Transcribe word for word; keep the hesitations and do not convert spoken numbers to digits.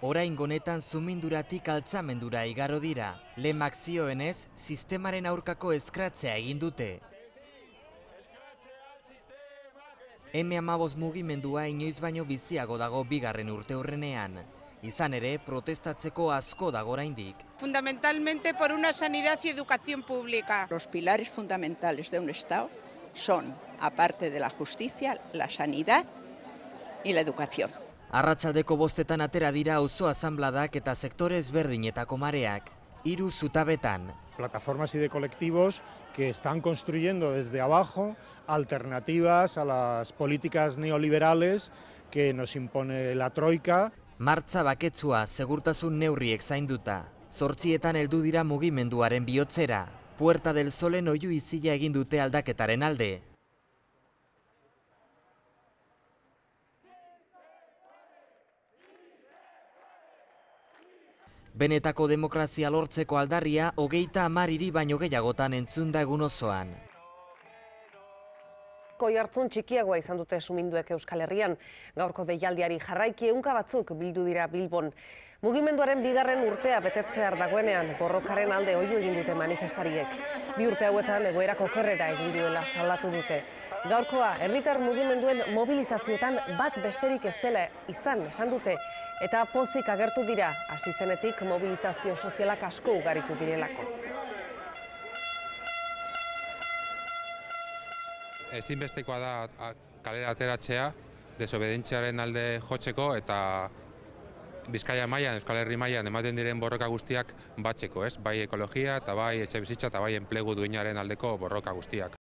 Orain honetan zuminduratik altzamendura igaro dira. Lemak zioenez, sistemaren aurkako eskratzea egin dute. eme hamabost mugimendua inoiz baino biziago dago bigarren urte hurrenean. Izan ere, protestatzeko asko dago oraindik. Fundamentalmente por una sanidad y educación pública. Los pilares fundamentales de un Estado son, aparte de la justicia, la sanidad y la educación. Arratsaldeko bostetan atera dira auzo asanbladak eta sektore ezberdinetako mareak. Hiru zutabetan. Plataformas y de colectivos que están construyendo desde abajo alternativas a las políticas neoliberales que nos impone la troika. Martza baketsua segurtasun neurriek zainduta. Zortzietan heldu dira mugimenduaren bihotzera. Puerta del Solen oihu izila egin dute aldaketaren alde. Benetako demokrazia lortzeko aldarria hogeita hamar hiri baino gehiagotan entzun da egun osoan. Oihartzun txikiagoa izan dute suminduek Euskal Herrian. Gaurko deialdiari jarraiki ehunka batzuk bildu dira Bilbon. Mugimenduaren bigarren urtea betetzear dagoenean borrokaren alde oihu egin dute manifestariek. Bi urte hauetan egoerako okerrera egin duela salatu dute. Gaurkoa herritar mugimenduen mobilizazioetan bat besterik ez dela izan esan dute eta pozik agertu dira hasi zenetik mobilizazio sozialak asko ugaritu direlako. Ezinbestekoa da kalera ateratzea, desobedentziaren alde jotzeko eta Bizkaia mailan, Euskal Herri mailan ematen diren borroka guztiak batzeko, ez? Bai ekologia eta bai etxebizitza eta bai enplegu duinaren aldeko borroka guztiak.